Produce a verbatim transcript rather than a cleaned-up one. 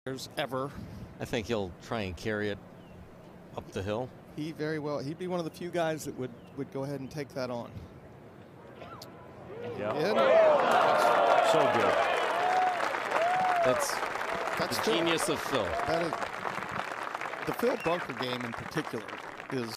ever. I think he'll try and carry it up the hill. He very well, he'd be one of the few guys that would, would go ahead and take that on. Yeah. So good. That's, That's the still, genius of Phil. That is, the Phil bunker game in particular is